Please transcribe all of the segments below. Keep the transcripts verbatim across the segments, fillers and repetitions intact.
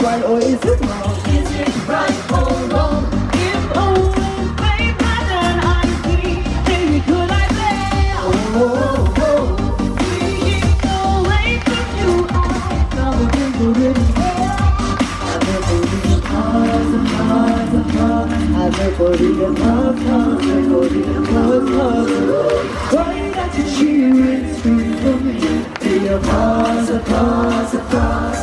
right or is it wrong? Is it right or wrong? If always way better than I see, baby, could I say, oh, oh, oh. Being away from you, I never think of it. I never really pause and pause and pause. I never really pause, pause, never really pause, pause. Why don't you cheer and scream for me? Be a pause, a pause, a pause.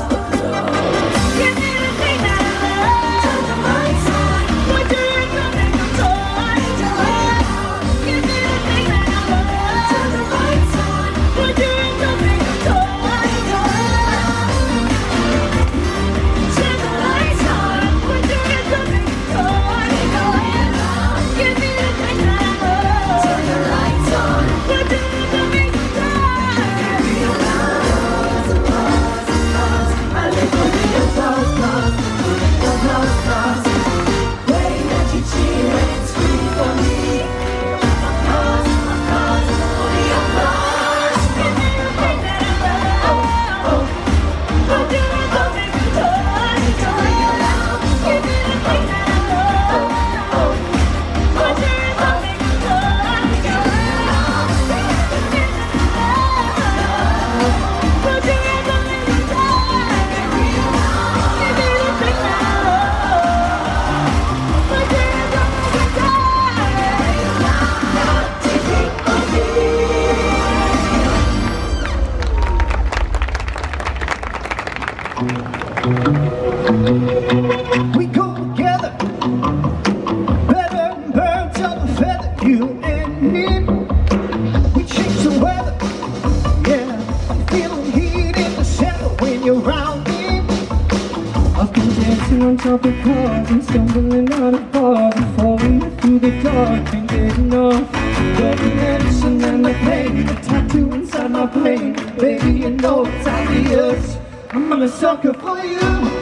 We go together, better than birds of a feather, you and me. We change the weather, yeah. Feeling heat in the center when you're around me. I've been dancing on top of cars and stumbling out of bars and falling through the dark and getting off. You're the medicine and the pain, the tattoo inside my brain. Baby, you know it's obvious, I'm a sucker for you.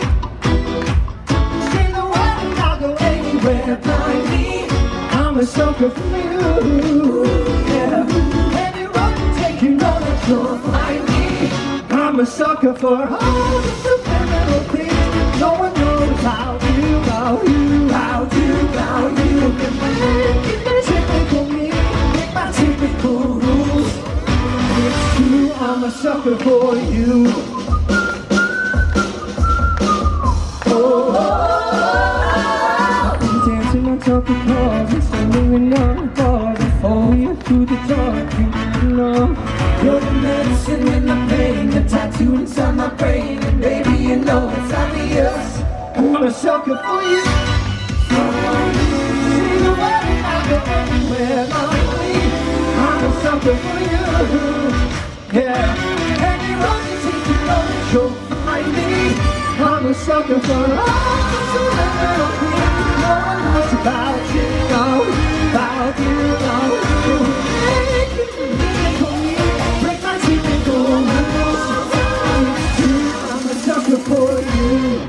Say the word and I'll go anywhere blind me. I'm a sucker for you, yeah. Any road you take, you know that you'll find me. I'm a sucker for all the subliminal things. No one knows how you, how you, how you, how you can make it typical me, make my typical rules. It's true, I'm a sucker for you. Top of cars and stumbling on bars and falling through the dark and getting off. You're the medicine and the pain, the tattoo inside my brain, and baby, you know it's obvious, I'm a sucker for you. See the way I go anywhere, lonely, I'm a sucker for you, yeah. Any road you take, you know that you'll find me. I'm a sucker for all the little things. No one knows about you, no, about you, no. Make it for me, break my typical rules. I'm a sucker for you.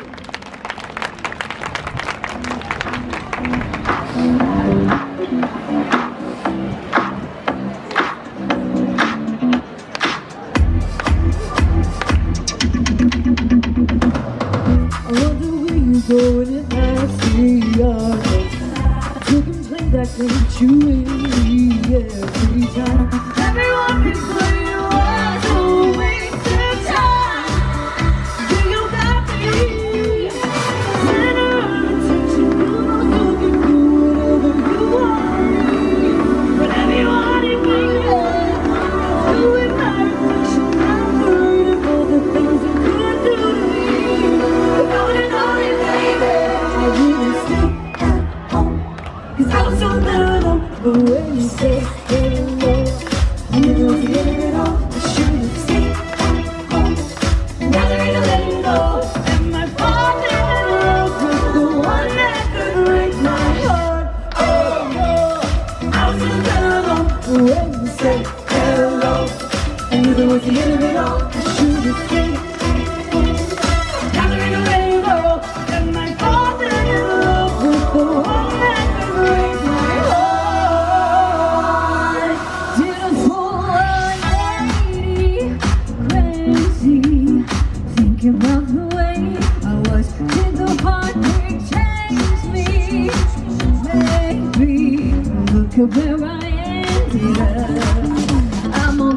I wonder where you going at night, see your face. You can play that game chewy every time. Everyone can play you as a waste of time. Do you got me? Center of attention, you can do whatever you want. But everybody makes it. Do it my reflection. I'm heard of all the things you could do to me. But don't you know it, baby? I really stay at home, 'cause I was so little. But when you say hello, I knew I was getting it all. I should have stayed at home. Now there ain't a letting go. Am I falling in love with the one that could break my heart? Oh no, I was so little. But when you say hello, I knew that was the end of it all. I should have stayed. Now there ain't a letting go. Am I falling in love with the one that could break my heart? Did I fall one eighty crazy, thinking about the way I was?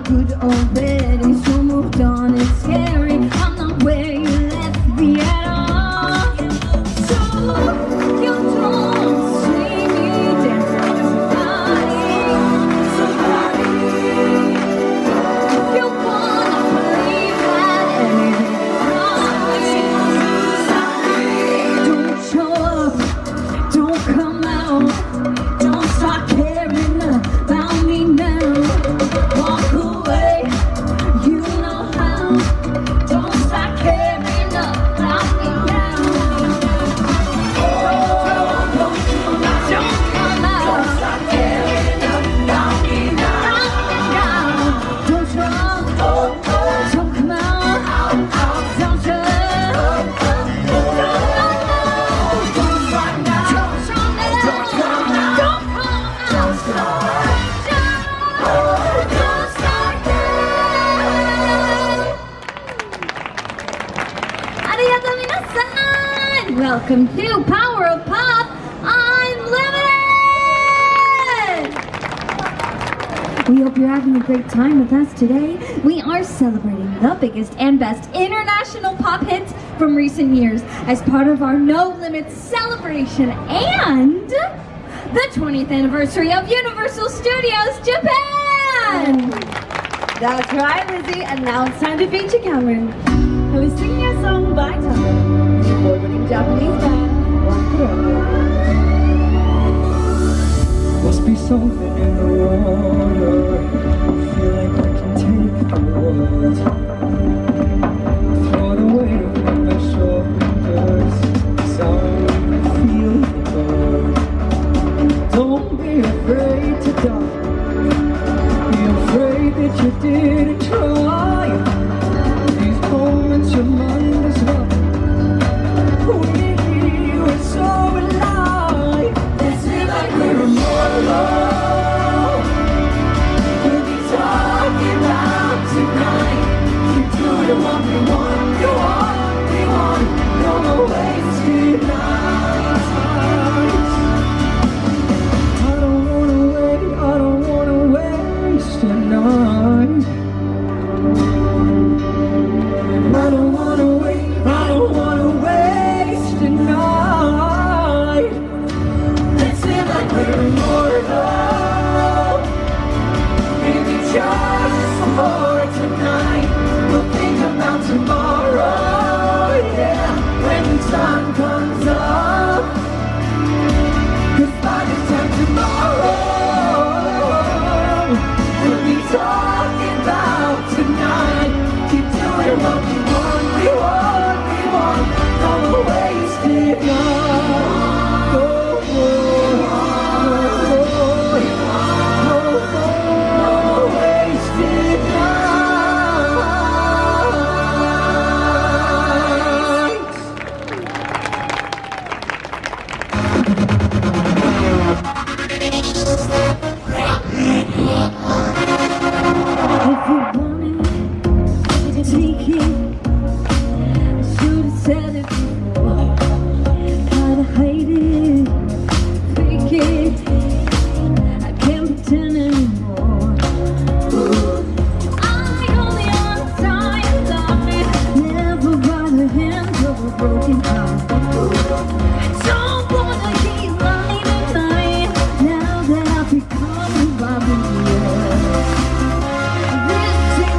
good already, so moved on. It's scary. I'm not where you left me at all. So you don't see me dancing with somebody, somebody. If you wanna believe that anything wrong, don't show up, don't come out, don't start caring about me now. Walk away, you know how. Don't start caring about me now. Don't come out, don't start caring about me now. Don't show up, don't come out, don't show up. Welcome to Power of Pop Unlimited! We hope you're having a great time with us today. We are celebrating the biggest and best international pop hits from recent years as part of our No Limits celebration and the twentieth anniversary of Universal Studios Japan! That's right, Lizzie, and now it's time to feature Cameron, who is singing a song by Taro, the award-winning Japanese band, One Kuromi. Must be something in the water. Feel like I can take the world. Throw the weight on my shoulders. Sound feel the burn. Don't be afraid to die. Be afraid that you didn't try. These moments your mind is not. We were so alive. Let's live like we're immortal. We'll be talking about tonight. You do the one we want, you want, we want. No more wasted nights. I don't wanna wait, I don't wanna waste a night. I don't wanna wait, I don't wanna waste a night. Let's live like we're immortal. Maybe just for tonight. We'll think about tomorrow, yeah, when the sun comes up. 'Cause by the time tomorrow, we'll be talking about tonight. Keep doing what we want, we want, we want. No more wasted night. No more, no more wasted nights. If you wanted to take it, I should have said it before. Gotta hide it, fake it. I can't pretend anymore. I only want time, love me. Never brought the hands of a broken heart. I don't wanna keep lying tonight. Now that I've become who I've been. This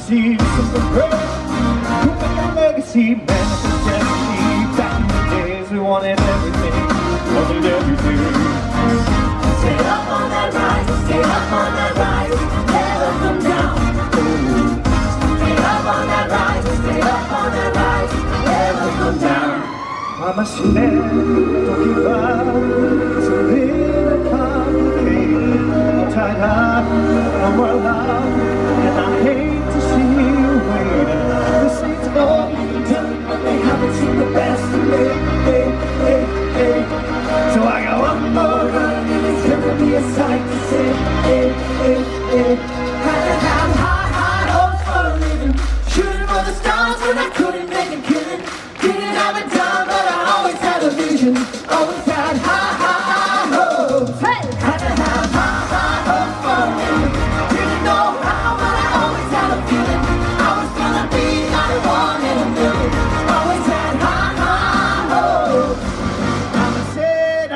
prophecy, simple prayer, proving our legacy, manifest destiny. Back in the days we wanted everything, wanted everything. Stay up on that rise, stay up on that rise, never come down. Stay up on that rise, stay up on that rise, never come down. I'm a slave, don't give up, it's a little complicated. I'm tied up, I'm well out, and I hate to see you waiting. The saints all done, but they haven't seen the best of me. Hey, hey, hey. So I got one more run, and it's gonna be a sight to see. Hey, hey, hey. Had to have high, high hopes for a living, shooting for the stars when I couldn't make a killing. Didn't have it done, but I always had a vision, always had high, high hopes. Hey! Had to have high, high hopes for a living. Didn't know how, but I always had a feeling I was gonna be number one in a million. Always had high, high hopes. Mama said,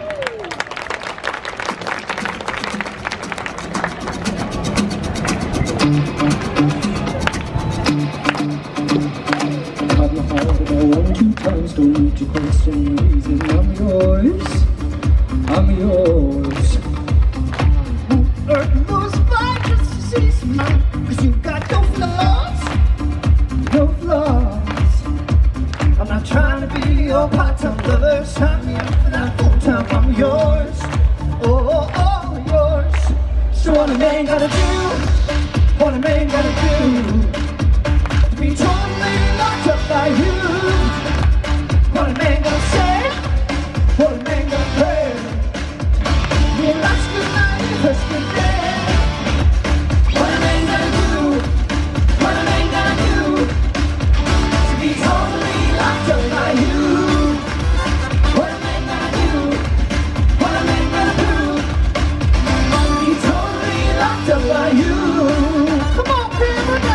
I've my heart about one, two times, don't need to question the reason. I'm yours, I'm yours. Earth moves by just to see smile, cause you got no flaws, no flaws. I'm not trying to be your part-time lover, sign me up for that full-time. I'm yours, oh, oh, oh, yours. So what a man gotta do, what a man gotta do, to be totally locked up by you. What a man gonna say, what a man gonna pray. Your last good night, your first good day. What a man gonna do, what a man gonna do, to be totally locked up by you. What a man gonna do, what a man gonna do, be totally locked up by you. Come on, people, now.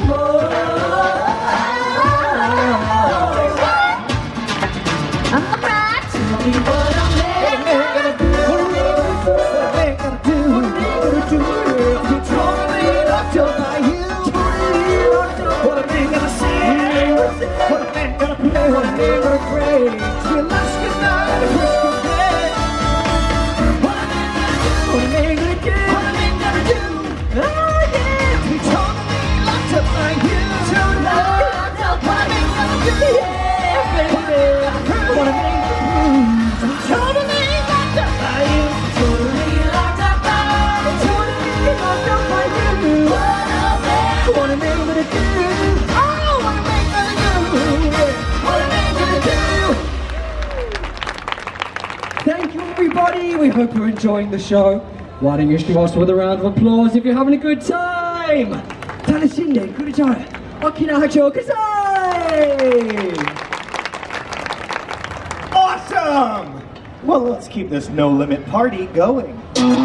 Thank you, everybody. We hope you're enjoying the show. Why don't you give us with a round of applause if you're having a good time? Tanashinde, Kurichara, Okina Hacho Kasai! Awesome! Well, let's keep this no-limit party going.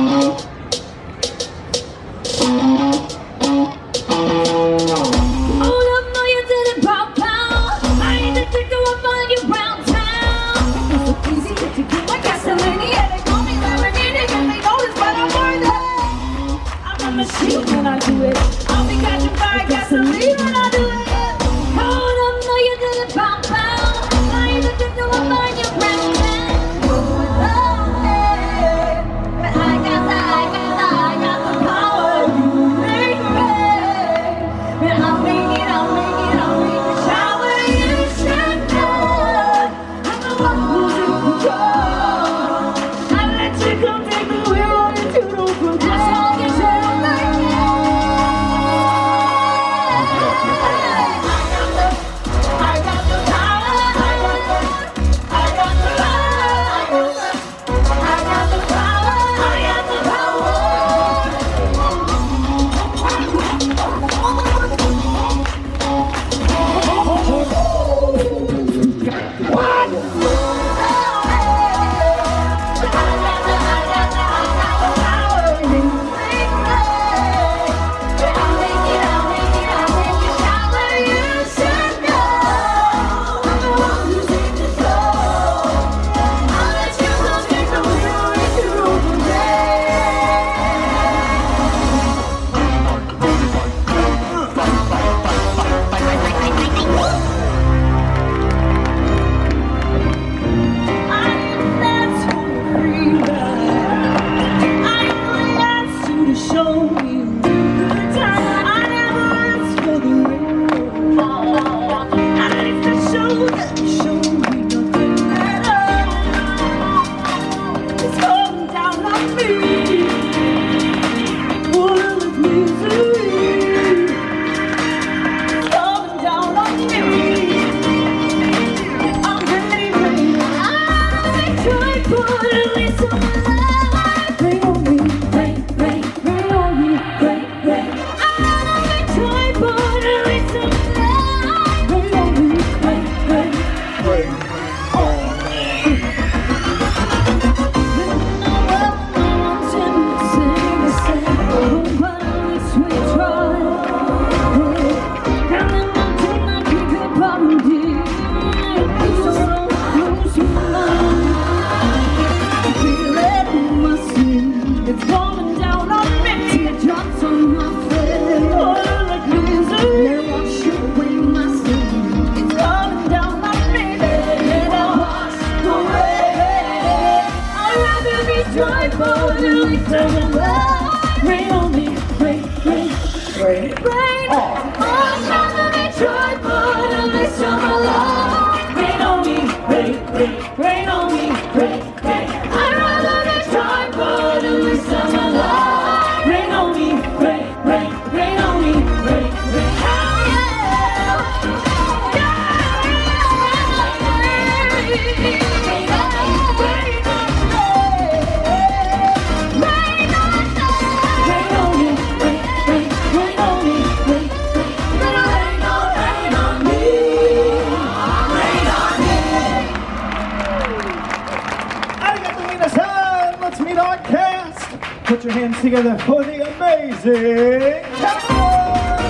When I do it, I'll be catching fire, gasoline when I do it. Hold up, no, you didn't pound pound. I ain't the thing to remind you, brown man. Oh, hey. But I got the, I got the, I got the power. You make it. And I'll make it, I'll make it, I'll make it. Shower you should know. I'm the one who's in control. I let you come take the wheel on into the road. That's all you should like it. rain. Rain, Oh. oh, never been tried, but at least I'm alive. Rain on me, rain, rain, rain on me, rain, rain. I'd rather be tried, but at least I'm alive. Rain on me, rain, rain, rain on me, rain, rain. Oh, yeah. Rain on me, rain, rain, rain on me, rain, rain. Rain on, rain on me, rain on me. Arigato minasan! Let's meet our cast. Put your hands together for the amazing Cameron.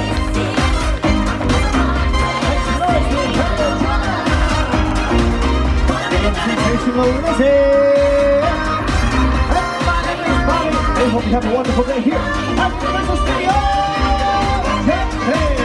Sensational Lizzie. Everybody, everybody. I hope you have a wonderful day here at Universal Studios. Campaign.